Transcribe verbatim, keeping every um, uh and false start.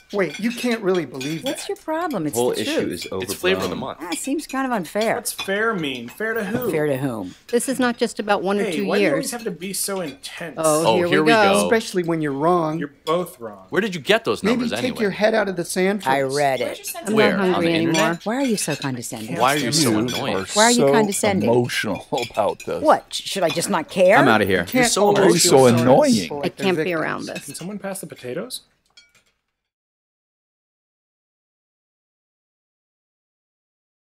Wait, you can't really believe that. What's your problem? It's The whole the issue truth. is overblown. It's flavor of the month. Ah, it seems kind of unfair. What's fair mean? Fair to who? Fair to whom? This is not just about one or Hey, two why do you always years. have to be so intense? Oh, Oh, here, here we, we go. go. Especially when you're wrong. You're both wrong. Where did you get those Maybe numbers take anyway? your head out of the sand I first. read it. I'm Where? not On hungry the anymore. internet? Why are you so condescending? Why are you so You annoying? are Why are you so condescending? emotional about this. What? Should I just not care? I'm out of here. Can't so always emotional. feel so sorry annoying. for, I like, the can't be victims. around this. Can someone pass the potatoes?